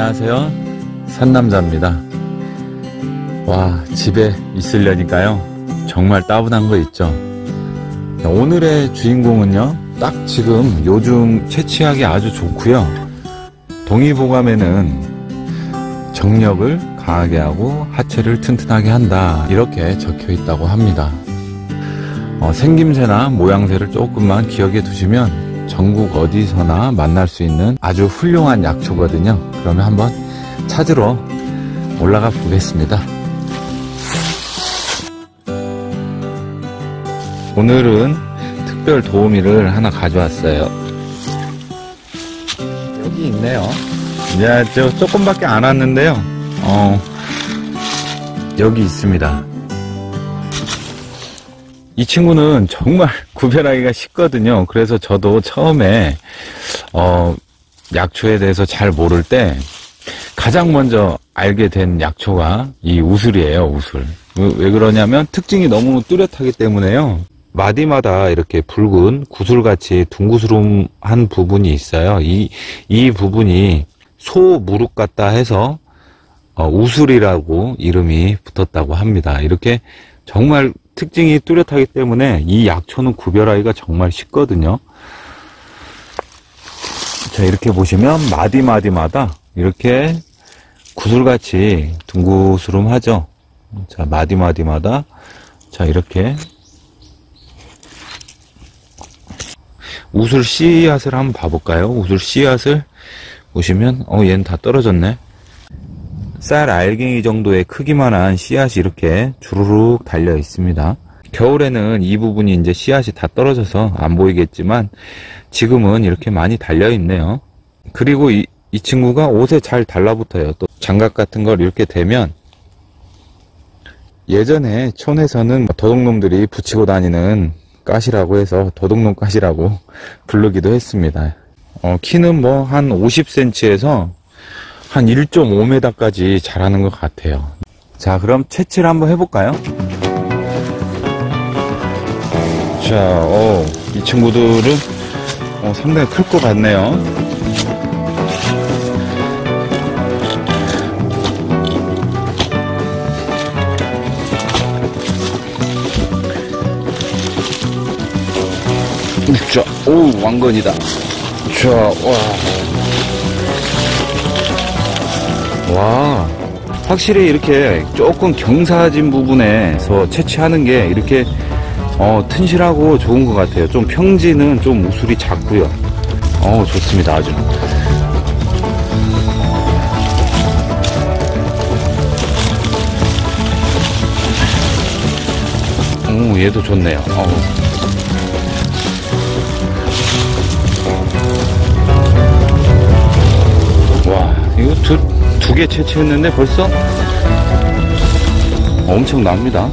안녕하세요, 산남자입니다. 와, 집에 있으려니까요 정말 따분한 거 있죠. 오늘의 주인공은요, 딱 지금 요즘 채취하기 아주 좋고요, 동의보감에는 정력을 강하게 하고 하체를 튼튼하게 한다, 이렇게 적혀 있다고 합니다. 생김새나 모양새를 조금만 기억해 두시면 전국 어디서나 만날 수 있는 아주 훌륭한 약초거든요. 그러면 한번 찾으러 올라가 보겠습니다. 오늘은 특별 도우미를 하나 가져왔어요. 여기 있네요. 이제 저 조금밖에 안 왔는데요, 여기 있습니다. 이 친구는 정말 구별하기가 쉽거든요. 그래서 저도 처음에 약초에 대해서 잘 모를 때 가장 먼저 알게 된 약초가 이 우슬이에요. 우슬. 왜 그러냐면 특징이 너무 뚜렷하기 때문에요. 마디마다 이렇게 붉은 구슬같이 둥구스름한 부분이 있어요. 이 부분이 소 무릎 같다 해서 우슬이라고 이름이 붙었다고 합니다. 이렇게 정말 특징이 뚜렷하기 때문에 이 약초는 구별하기가 정말 쉽거든요. 자, 이렇게 보시면 마디마디마다 이렇게 구슬같이 둥구스름하죠. 자, 마디마디마다, 자, 이렇게 우슬 씨앗을 한번 봐볼까요? 우슬 씨앗을 보시면 얘는 다 떨어졌네. 쌀 알갱이 정도의 크기만한 씨앗이 이렇게 주르륵 달려 있습니다. 겨울에는 이 부분이 이제 씨앗이 다 떨어져서 안 보이겠지만 지금은 이렇게 많이 달려 있네요. 그리고 이 친구가 옷에 잘 달라붙어요. 또 장갑 같은 걸 이렇게 대면, 예전에 촌에서는 도둑놈들이 붙이고 다니는 가시라고 해서 도둑놈 가시라고 부르기도 했습니다. 키는 뭐 한 50cm에서 한 1.5m까지 자라는 것 같아요. 자, 그럼 채취를 한번 해볼까요? 자, 이 친구들은 상당히 클 것 같네요. 자, 오, 왕건이다. 자, 와, 확실히 이렇게 조금 경사진 부분에서 채취하는 게 이렇게 튼실하고 좋은 것 같아요. 좀 평지는 좀 우슬이 작고요. 좋습니다. 아주. 얘도 좋네요. 와, 이거 두 개 채취했는데 벌써 엄청납니다.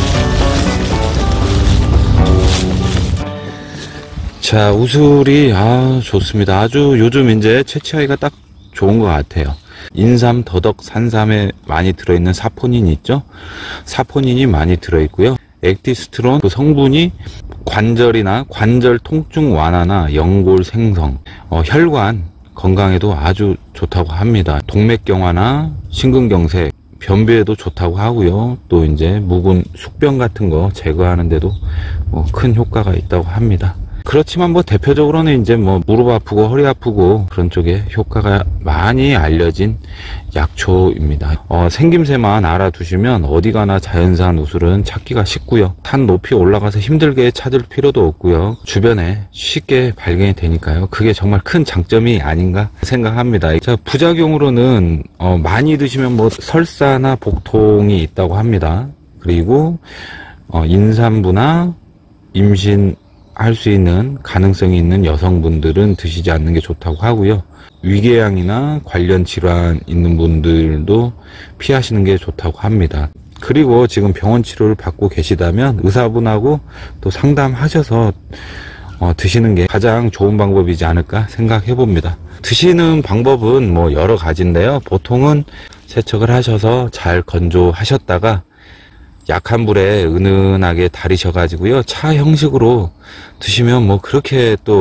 자, 우슬이 좋습니다. 아주 요즘 이제 채취하기가 딱 좋은 것 같아요. 인삼, 더덕, 산삼에 많이 들어있는 사포닌 있죠? 사포닌이 많이 들어있고요. 액티스트론, 그 성분이 관절이나 관절 통증 완화나 연골 생성, 혈관 건강에도 아주 좋다고 합니다. 동맥경화나 심근경색, 변비에도 좋다고 하고요. 또 이제 묵은 숙변 같은 거 제거하는데도 큰 효과가 있다고 합니다. 그렇지만 뭐 대표적으로는 이제 뭐 무릎 아프고 허리 아프고 그런 쪽에 효과가 많이 알려진 약초입니다. 생김새만 알아두시면 어디 가나 자연산 우슬은 찾기가 쉽고요. 산 높이 올라가서 힘들게 찾을 필요도 없고요. 주변에 쉽게 발견이 되니까요. 그게 정말 큰 장점이 아닌가 생각합니다. 자, 부작용으로는 많이 드시면 뭐 설사나 복통이 있다고 합니다. 그리고 임산부나 임신 할 수 있는 가능성이 있는 여성분들은 드시지 않는 게 좋다고 하고요. 위궤양이나 관련 질환 있는 분들도 피하시는 게 좋다고 합니다. 그리고 지금 병원 치료를 받고 계시다면 의사분하고 또 상담하셔서 드시는 게 가장 좋은 방법이지 않을까 생각해 봅니다. 드시는 방법은 뭐 여러 가지인데요. 보통은 세척을 하셔서 잘 건조하셨다가 약한 불에 은은하게 달이셔 가지고요, 차 형식으로 드시면 뭐 그렇게 또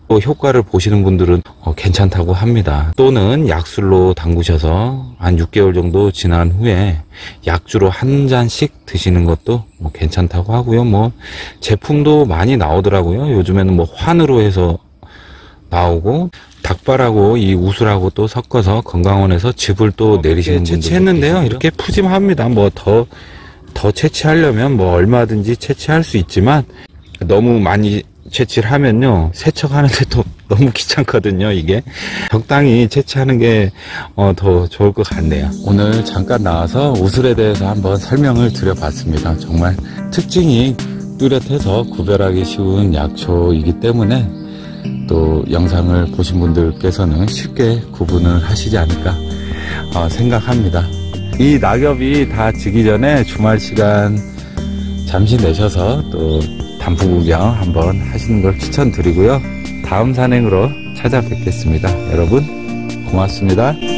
또 효과를 보시는 분들은 괜찮다고 합니다. 또는 약술로 담그셔서 한 6개월 정도 지난 후에 약주로 한 잔씩 드시는 것도 괜찮다고 하고요. 뭐 제품도 많이 나오더라고요. 요즘에는 뭐 환으로 해서 나오고, 닭발하고 이 우술하고 또 섞어서 건강원에서 즙을 또 내리시는 분들도 채취했는데요. 이렇게 푸짐합니다. 뭐 더 채취하려면 뭐 얼마든지 채취할 수 있지만, 너무 많이 채취를 하면요, 세척하는데 또 너무 귀찮거든요. 이게 적당히 채취하는 게 더 좋을 것 같네요. 오늘 잠깐 나와서 우술에 대해서 한번 설명을 드려봤습니다. 정말 특징이 뚜렷해서 구별하기 쉬운 약초이기 때문에 또 영상을 보신 분들께서는 쉽게 구분을 하시지 않을까 생각합니다. 이 낙엽이 다 지기 전에 주말 시간 잠시 내셔서 또 단풍 구경 한번 하시는 걸 추천드리고요. 다음 산행으로 찾아뵙겠습니다. 여러분 고맙습니다.